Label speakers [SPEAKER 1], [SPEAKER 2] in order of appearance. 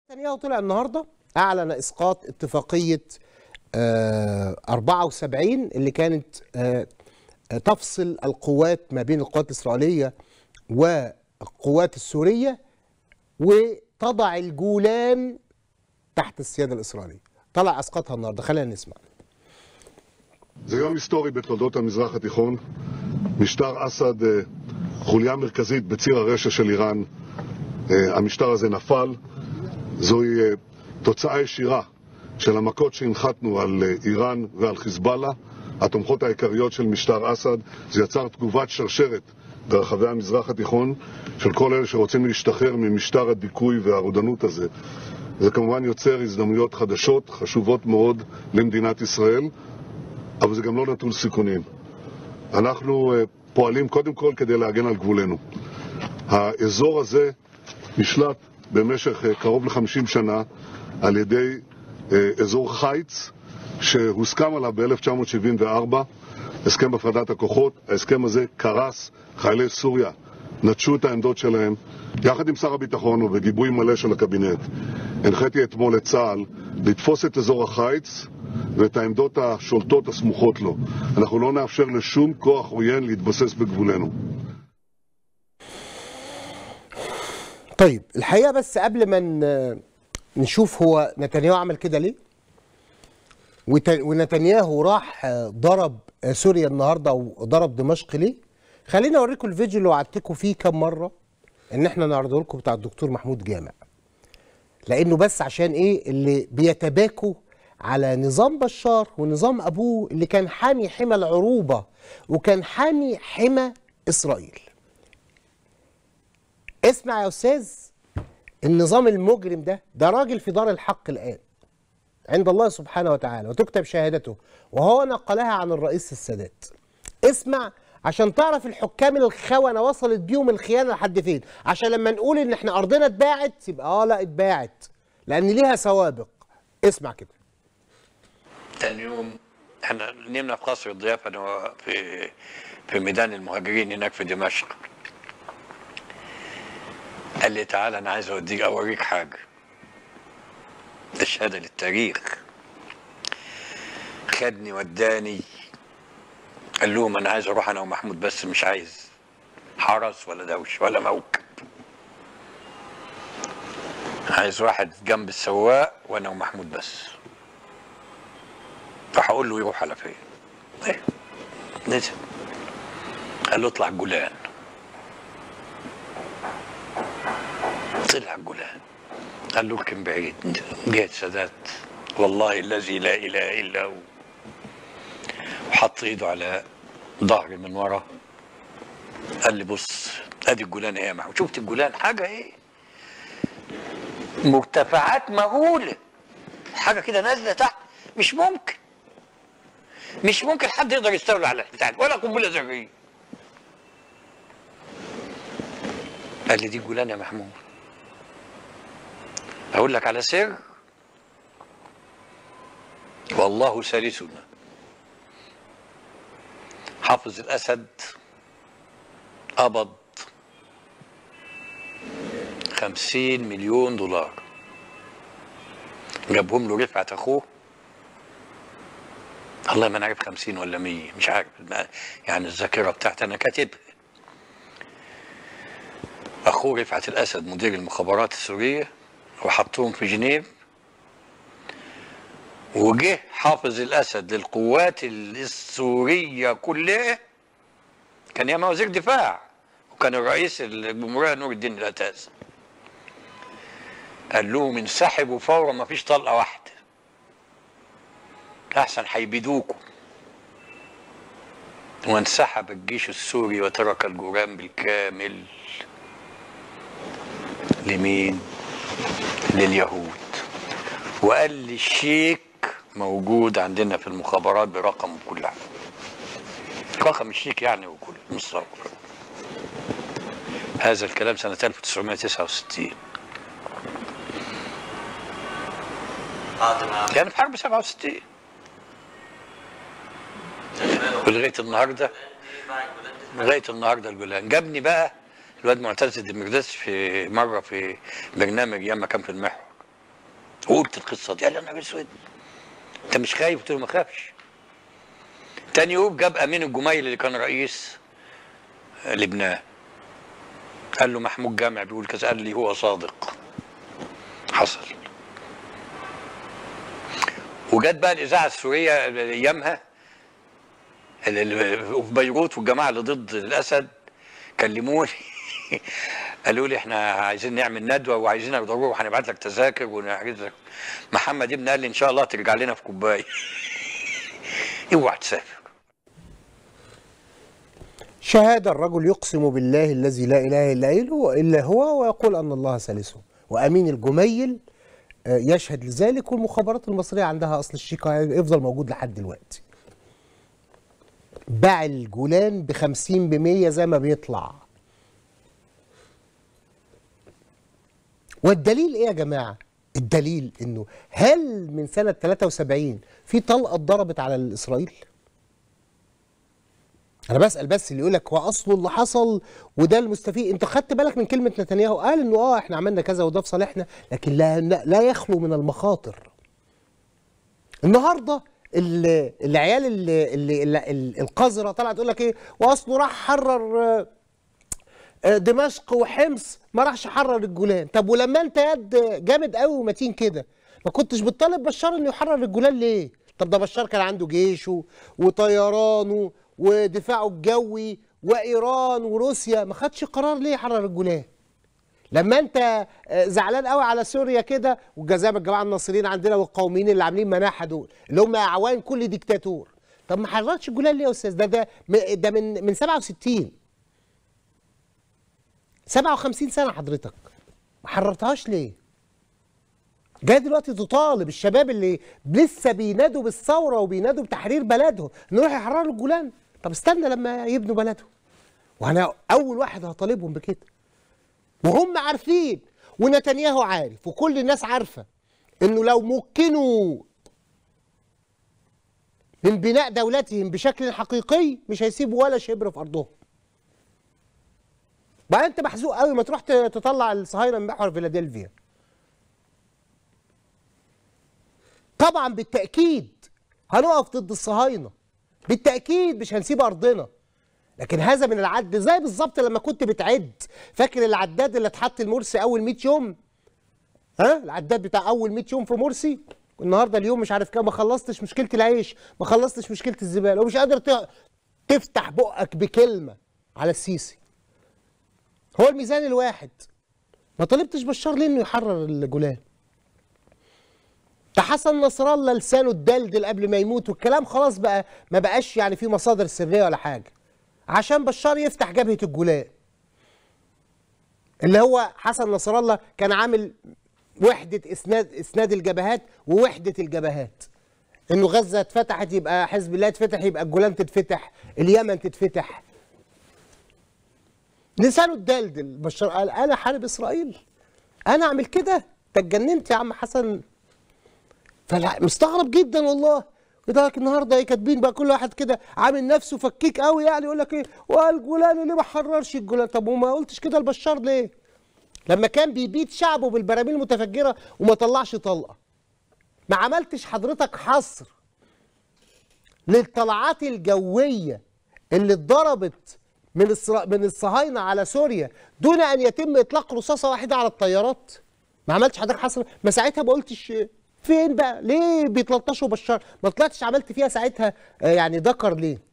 [SPEAKER 1] نتنياهو طلع النهارده اعلن اسقاط اتفاقيه 74 اللي كانت تفصل القوات ما بين القوات الاسرائيليه والقوات السوريه وتضع الجولان تحت السياده الاسرائيليه. طلع اسقاطها النهارده، خلينا نسمع.
[SPEAKER 2] זה יום היסטורי בתולדות המזרח התיכון. משטר אסד חוליה מרכזית בציר הרשע של איראן. המשטר הזה נפל. זוהי תוצאה ישירה של המכות שהנחתנו על איראן ועל חיזבאללה, התומכות העיקריות של משטר אסד. זה יצר תגובת שרשרת ברחבי המזרח התיכון של כל אלה שרוצים להשתחרר ממשטר הדיכוי והרודנות הזה. זה כמובן יוצר הזדמנויות חדשות, חשובות מאוד למדינת ישראל, אבל זה גם לא נטול סיכונים. אנחנו פועלים קודם כל כדי להגן על גבולנו. האזור הזה נשלט במשך קרוב ל-50 שנה על ידי אזור חיץ שהוסכם עליו ב-1974, הסכם הפרדת הכוחות. ההסכם הזה קרס, חיילי סוריה נטשו את העמדות שלהם. יחד עם שר הביטחון ובגיבוי מלא של הקבינט הנחיתי אתמול את צה"ל לתפוס את אזור החיץ ואת העמדות השולטות הסמוכות לו. אנחנו לא נאפשר לשום כוח עוין להתבסס בגבולנו.
[SPEAKER 1] طيب الحقيقه بس قبل ما نشوف هو نتنياهو عمل كده ليه، ونتنياهو راح ضرب سوريا النهارده وضرب دمشق ليه، خليني اوريكم الفيديو اللي وعدتكم فيه كام مره ان احنا نعرضه لكم بتاع الدكتور محمود جامع، لانه بس عشان ايه اللي بيتباكوا على نظام بشار ونظام ابوه اللي كان حامي حمى العروبه وكان حامي حمى اسرائيل. اسمع يا استاذ، النظام المجرم ده راجل في دار الحق الان عند الله سبحانه وتعالى وتكتب شهادته، وهو نقلها عن الرئيس السادات. اسمع عشان تعرف الحكام الخونة وصلت بيهم الخيانة لحد فين، عشان لما نقول ان احنا ارضنا اتباعت يبقى لا اتباعت لان ليها سوابق. اسمع كده.
[SPEAKER 3] تاني يوم احنا نمنا في قصر الضيافة انا في ميدان المهاجرين هناك في دمشق. قال لي تعالى انا عايز اوريك حاجة، ده شهادة للتاريخ. خدني وداني، قال لهم انا عايز اروح انا ومحمود بس، مش عايز حرس ولا دوش ولا موكب، عايز واحد جنب السواق وانا ومحمود بس. راح اقول له يروح على فين؟ ايه نزل قال له اطلع الجولان. طلع الجولان، قال له اركن بعيد. جه السادات والله الذي لا اله الا هو، وحط ايده على ظهري من ورا، قال لي بص ادي الجولان ايه يا محمود. شفت الجولان؟ حاجه ايه، مرتفعات مهوله، حاجه كده نازله تحت، مش ممكن حد يقدر يستولي على البتاع ولا قنبله ذريه. قال لي دي الجولان يا محمود. اقول لك على سر، والله ثالثنا. حافظ الأسد قبض 50 مليون دولار، جابهم له رفعت أخوه، والله ما نعرف 50 ولا 100 مش عارف، يعني الذاكرة بتاعتي أنا كاتبها. أخوه رفعت الأسد مدير المخابرات السورية، وحطوهم في جنيف، وجه حافظ الأسد للقوات السورية كلها، كان ياما وزير دفاع وكان الرئيس الجمهورية نور الدين العتاز، قال لهم انسحبوا فورا، ما فيش طلقة واحدة أحسن هيبيدوكوا. وانسحب الجيش السوري وترك الجولان بالكامل. لمين؟ لليهود. وقال لي الشيك موجود عندنا في المخابرات برقم وكل حاجه، رقم الشيك يعني وكل مصور. هذا الكلام سنة 1969، يعني في حرب 67. ولغايه النهارده الجولان. جابني بقى الواد معتز الدمرداس في مره في برنامج ايام ما كان في المحور، وقلت القصه دي، قال لي يا نهار اسود انت مش خايف؟ قلت له ما خافش. تاني يوم جاب امين الجميل اللي كان رئيس لبنان، قال له محمود جامع بيقول كذا، قال لي هو صادق. حصل. وجت بقى الاذاعه السوريه ايامها في بيروت، والجماعه اللي ضد الاسد كلموني قالوا لي احنا عايزين نعمل ندوه وعايزينك ضروري وهنبعت لك تذاكر ونحجز لك. محمد ابني قال لي ان شاء الله ترجع لنا في كوبايه. اوعى تسافر.
[SPEAKER 1] شهادة الرجل يقسم بالله الذي لا إله إلا هو ويقول أن الله ثالثه، وأمين الجميل يشهد لذلك، والمخابرات المصرية عندها أصل الشيكة يفضل موجود لحد دلوقتي. باع الجولان ب50% زي ما بيطلع. والدليل إيه يا جماعة؟ الدليل إنه هل من سنة 73 في طلقة اتضربت على إسرائيل؟ أنا بسأل بس اللي يقول لك هو أصله اللي حصل وده المستفيد. أنت خدت بالك من كلمة نتنياهو؟ قال إنه إحنا عملنا كذا وده في صالحنا، لكن لا يخلو من المخاطر. النهارده العيال اللي القذرة طلعت تقول لك إيه؟ وأصله راح حرر دمشق وحمص، ما راحش حرر الجولان. طب ولما أنت يد جامد قوي ومتين كده، ما كنتش بتطالب بشار إنه يحرر الجولان ليه؟ طب ده بشار كان عنده جيشه وطيرانه ودفاعه الجوي وايران وروسيا، ما خدش قرار ليه يحرر الجولان؟ لما انت زعلان قوي على سوريا كده والجزائر الجماعه الناصرين عندنا والقوميين اللي عاملين مناحه دول اللي هم اعوان كل ديكتاتور، طب ما حررتش الجولان ليه يا استاذ؟ ده من 67 57 سنه حضرتك، ما حررتهاش ليه؟ جاي دلوقتي تطالب الشباب اللي لسه بينادوا بالثوره وبينادوا بتحرير بلدهم انه يروح يحرروا الجولان؟ طب استنى لما يبنوا بلدهم، وانا اول واحد هطالبهم بكده. وهم عارفين ونتنياهو عارف وكل الناس عارفه انه لو مكنوا من بناء دولتهم بشكل حقيقي مش هيسيبوا ولا شبر في ارضهم. بقى انت محزوق قوي ما تروح تطلع الصهاينه من محور فيلادلفيا. طبعا بالتاكيد هنقف ضد الصهاينه، بالتاكيد مش هنسيب ارضنا، لكن هذا من العد. زي بالظبط لما كنت بتعد، فاكر العداد اللي اتحط لمرسي اول 100 يوم؟ العداد بتاع اول 100 يوم في مرسي، النهارده اليوم مش عارف كام، ما خلصتش مشكله العيش، ما خلصتش مشكله الزباله، ومش قادر تفتح بقك بكلمه على السيسي. هو الميزان الواحد. ما طالبتش بشار ليه انه يحرر الجولان؟ ده حسن نصر الله لسانه اتدلدل قبل ما يموت، والكلام خلاص بقى ما بقاش يعني في مصادر سريه ولا حاجه، عشان بشار يفتح جبهه الجولان. اللي هو حسن نصر الله كان عامل وحده اسناد الجبهات ووحده الجبهات، انه غزه اتفتحت يبقى حزب الله يتفتح، يبقى الجولان تتفتح، اليمن تتفتح. لسانه اتدلدل. بشار قال انا حارب اسرائيل، انا اعمل كده؟ انت اتجننت يا عم حسن. فلا مستغرب جدا والله. لذلك النهارده كاتبين بقى كل واحد كده عامل نفسه فكيك قوي، يعني يقول لك ايه والجولان اللي ما حررش الجولان. طب وما قلتش كده لبشار ليه؟ لما كان بيبيد شعبه بالبراميل المتفجره وما طلعش طلقه. ما عملتش حضرتك حصر للطلعات الجويه اللي اتضربت من الصهاينه على سوريا دون ان يتم اطلاق رصاصه واحده على الطيارات؟ ما عملتش حضرتك حصر؟ ما ساعتها ما قلتش فين بقى؟ ليه بيتلطشوا بشار؟ ما طلعتش عملت فيها ساعتها يعني ذكر ليه؟